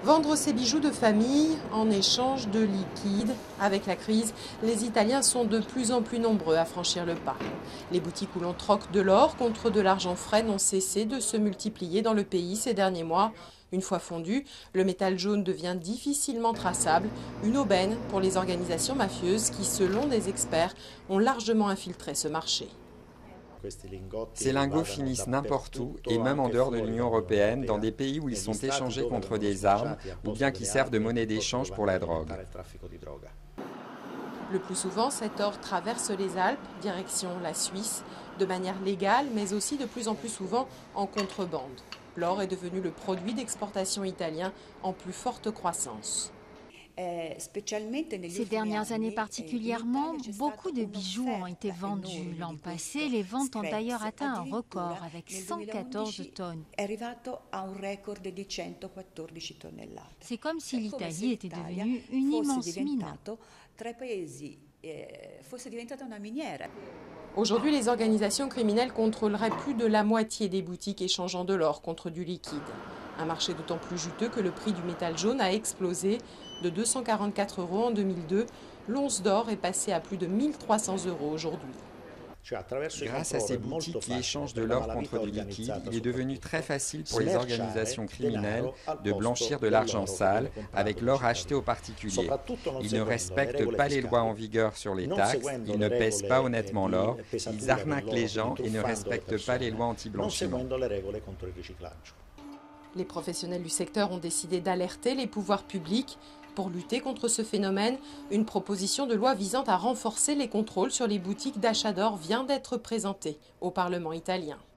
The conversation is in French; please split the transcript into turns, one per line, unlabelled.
Vendre ses bijoux de famille en échange de liquide. Avec la crise, les Italiens sont de plus en plus nombreux à franchir le pas. Les boutiques où l'on troque de l'or contre de l'argent frais n'ont cessé de se multiplier dans le pays ces derniers mois. Une fois fondu, le métal jaune devient difficilement traçable, une aubaine pour les organisations mafieuses qui, selon des experts, ont largement infiltré ce marché.
Ces lingots finissent n'importe où et même en dehors de l'Union européenne, dans des pays où ils sont échangés contre des armes ou bien qui servent de monnaie d'échange pour la drogue.
Le plus souvent, cet or traverse les Alpes, direction la Suisse, de manière légale, mais aussi de plus en plus souvent en contrebande. L'or est devenu le produit d'exportation italien en plus forte croissance.
Ces dernières années particulièrement, beaucoup de bijoux ont été vendus. L'an passé, les ventes ont d'ailleurs atteint un record avec 114 tonnes. C'est comme si l'Italie était devenue une immense mine.
Aujourd'hui, les organisations criminelles contrôleraient plus de la moitié des boutiques échangeant de l'or contre du liquide. Un marché d'autant plus juteux que le prix du métal jaune a explosé de 244 € en 2002. L'once d'or est passée à plus de 1 300 € aujourd'hui.
Grâce à ces boutiques qui échangent de l'or contre du liquide, il est devenu très facile pour les organisations criminelles de blanchir de l'argent sale avec l'or acheté aux particuliers. Ils ne respectent pas les lois en vigueur sur les taxes, ils ne pèsent pas honnêtement l'or, ils arnaquent les gens et ne respectent pas les lois anti-blanchiment.
Les professionnels du secteur ont décidé d'alerter les pouvoirs publics. Pour lutter contre ce phénomène, une proposition de loi visant à renforcer les contrôles sur les boutiques d'achat d'or vient d'être présentée au Parlement italien.